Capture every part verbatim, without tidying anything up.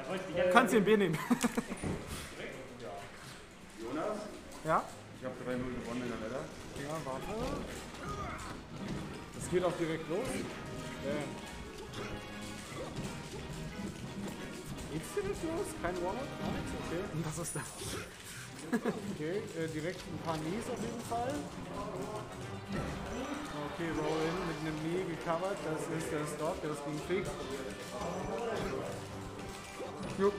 Du kannst dir ein Bier nehmen. Jonas? Ja? Ich habe drei null gewonnen in der Welle. Ja, warte. Das geht auch direkt los. Ja. Geht's direkt los? Kein Warlock? Gar nichts? Okay. Was ist das? Okay, äh, direkt ein paar Knees auf jeden Fall. Okay, Rowan mit einem Knee gecovert. Das ist der Stock, der ist gegen Krieg. Jupp.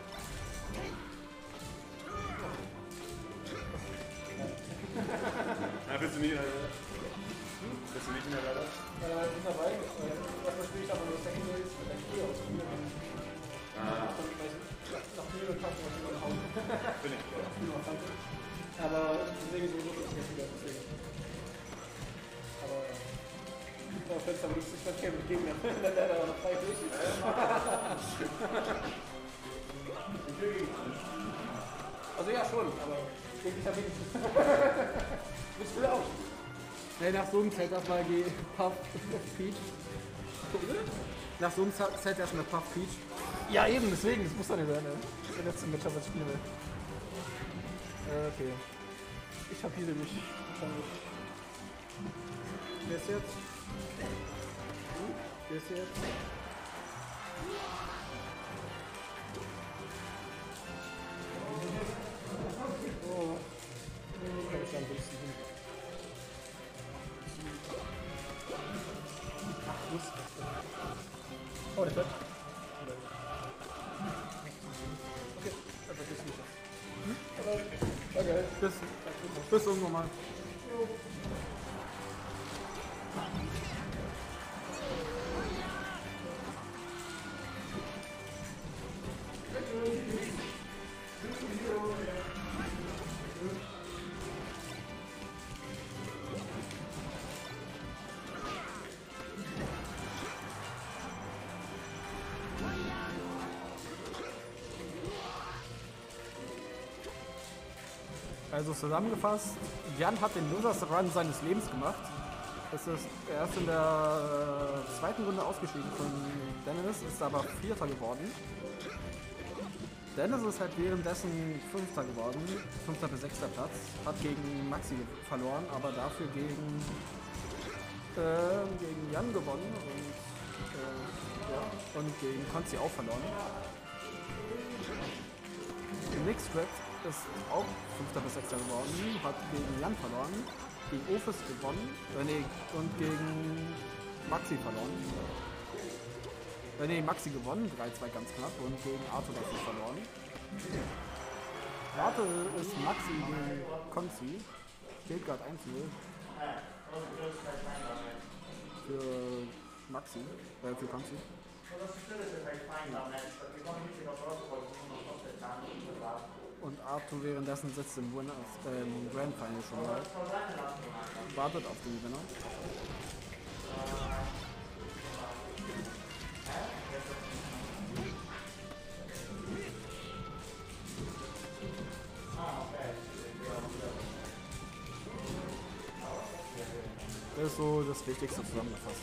Ja, bist du nicht in der Welle? Bist du nicht in der Welle? Äh, ich bin dabei. Das verstehe ich aber nur Secondary ist mit der Knie aufspielen. Ah. Nach Knie und Kampf was über den Haus. Bin ich. Aber deswegen so gut ist es wieder. Deswegen. Aber ja, ich finde es am lustig, wenn ich mit Gegner bin, dann wäre er noch frei durch. Also ja schon, aber gegen dich am wenigsten. Willst du auch? Hey, nach so einem Set erstmal die Puff Peach. Nach so einem Set erstmal Puff Peach. Ja eben, deswegen, das muss doch nicht sein. Ne? Das ist der letzte Matchup, was ich spielen will. Äh, okay. Ich hab hier nämlich wahrscheinlich. Wer ist jetzt? Wer ist jetzt? Oh. Kann ich am besten hin. Ach, Lust. Oh, der fährt. Okay, dann vergiss mich das. Hm? Okay. Bis, bis irgendwann mal. Also zusammengefasst, Jan hat den Losers Run seines Lebens gemacht. Das ist, er ist in der äh, zweiten Runde ausgeschieden von Dennis, ist aber Vierter geworden. Dennis ist halt währenddessen Fünfter geworden, Fünfter bis Sechster Platz, hat gegen Maxi verloren, aber dafür gegen, äh, gegen Jan gewonnen und, äh, ja, und gegen Konzi auch verloren. Mixed Script ist auch Fünfter bis Sechster geworden, hat gegen Jan verloren, gegen Ofis gewonnen, äh, nee, und gegen Maxi verloren. Äh, nee, Maxi gewonnen, drei zwei ganz knapp, und gegen Arthur dafür verloren. Warte ist Maxi gegen Konzi, steht gerade eins null. Für Maxi, äh, für Konzi. Und Arthur währenddessen sitzt im, Winners, äh, im Grand Final schon mal. Wartet auf den Gewinner. Das ist so das Wichtigste zusammengefasst.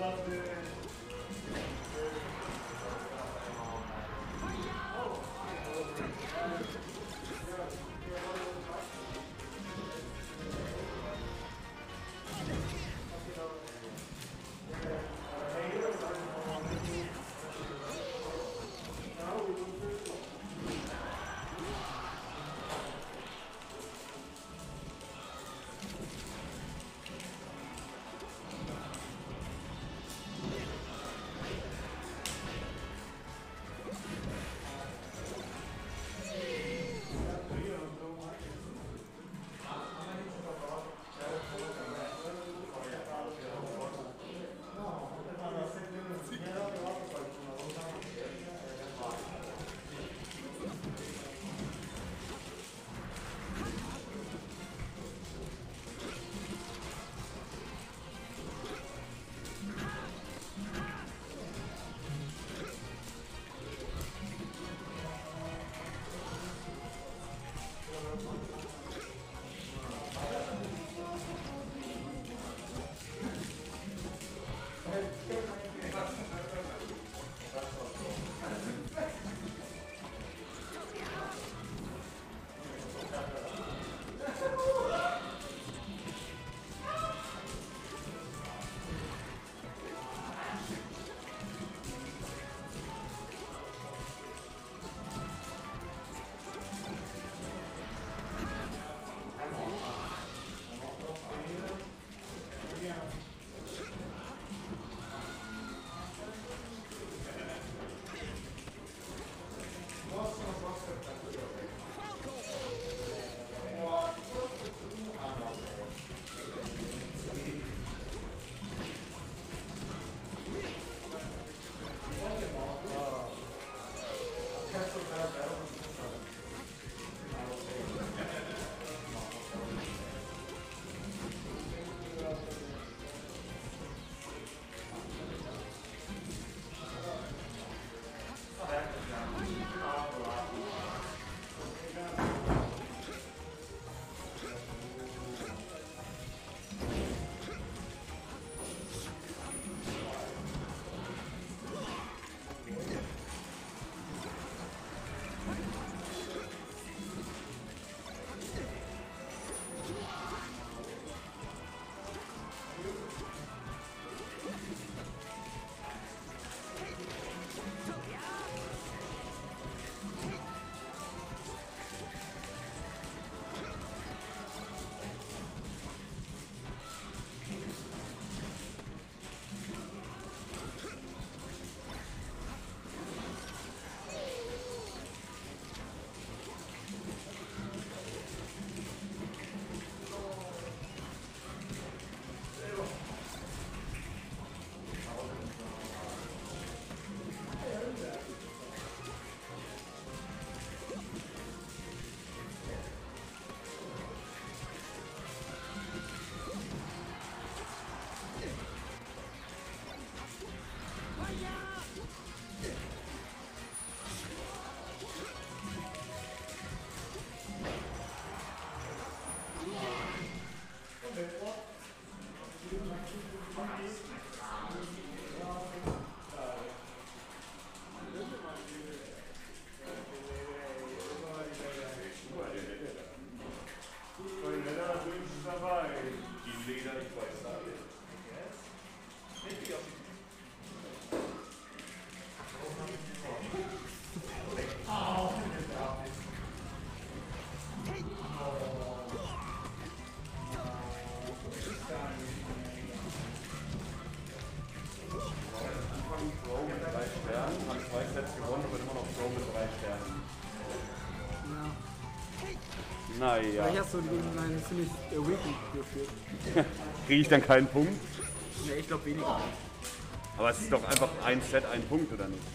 Naja. Vielleicht hast du gegen einen ziemlich Awakened geführt. Kriege ich dann keinen Punkt? Ne, ich glaube weniger. Aber es ist doch einfach ein Set, ein Punkt, oder nicht?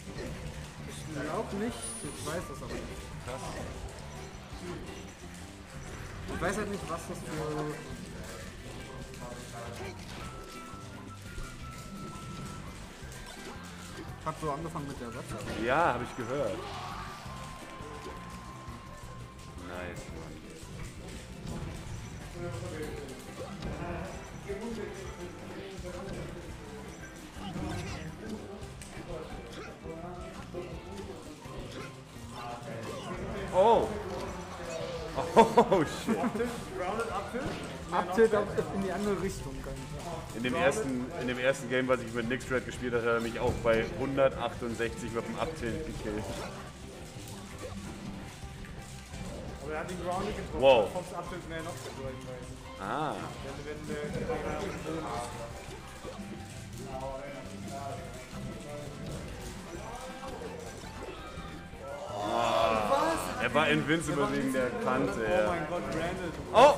Ich glaube nicht, ich weiß das aber nicht. Krass. Ich weiß halt nicht, was das für... Ich hab so angefangen mit der Website. Ja, habe ich gehört. Nice, Mann. Oh! Oh shit. Grounded Uptilt? Uptilt in die andere Richtung. In dem, ersten, in dem ersten Game, was ich mit Nixtrad gespielt habe, hat er mich auch bei hundertachtundsechzig mit dem Uptilt gekillt. Aber er hat den Grounded getroffen. Wow. Fox Uptilt mehr noch durch, ich weiß. Ah. Wenn, wenn der Gegner auf dem Boden ist. Er war invincible wegen der Kante, Oh ja. mein Gott, Branded. Oh!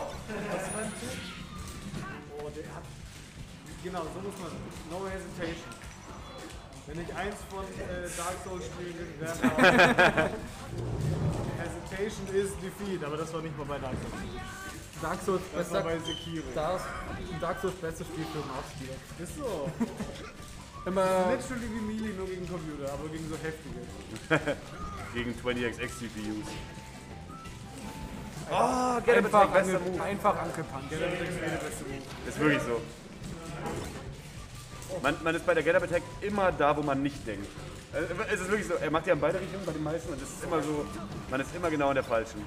Oh, der hat. Genau, so muss man. No hesitation. Wenn ich eins von äh, Dark Souls Spielen gelernt habe. Hesitation is defeat, aber das war nicht mal bei Dark Souls. Dark Souls Das war besser. bei Sekiro. Dark, Dark Souls beste Spiel für den Aufstieg. Ist so. Immer. Literally wie Melee, nur gegen Computer, aber gegen so heftige. Gegen zwanzig X X C P Us. Oh, Get Einfach, Attack, bester ange, Move. einfach angepannt. Der ist der beste Move. Ist wirklich so. Man, man ist bei der Get Up Attack immer da, wo man nicht denkt. Äh, Es ist wirklich so, er macht ja in beide Richtungen bei den meisten und es ist immer so, man ist immer genau in der falschen.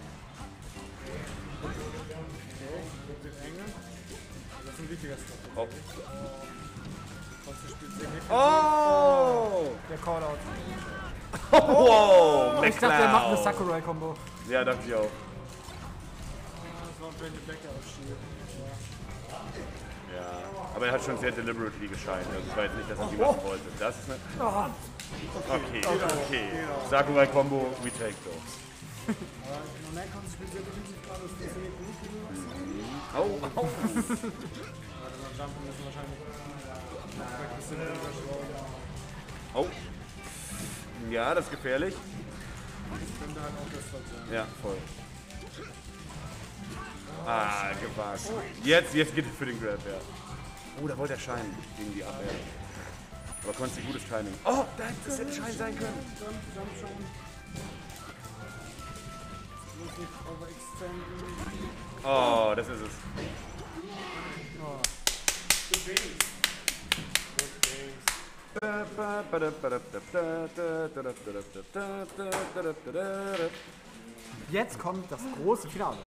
Den Engel. Das ist ein wichtiger Stop. Oh. Sonst spielt sehr heftig. Oh! Der Callout. Wow! Ich dachte, der macht eine McCloud. Sakurai-Kombo. Ja, dachte ich auch. Das war ein Branded Becker auf Shield. Ja, aber er hat schon sehr deliberately gescheint. Also es war jetzt nicht, dass er sie machen wollte. Das ist eine... Okay, okay. Sakurai Combo, we take those. Aber Nonekon spielt sehr defensiv gerade, das funktioniert gut gegen was. Au, au. Warte mal, Jumpen müssen wahrscheinlich ein bisschen überschrauben. Oh. Ja, das ist gefährlich. Das könnte halt auch das sein. Ja, voll. Ah, gewagt. Jetzt, jetzt geht es für den Grab, ja. Oh, da wollte er scheinen gegen die Abwehr. Aber konstant gutes Timing. Oh, das hätte Schein sein können. Jump, jump schon. Muss nicht overextenden. Oh, das ist es. Jetzt kommt das große Finale.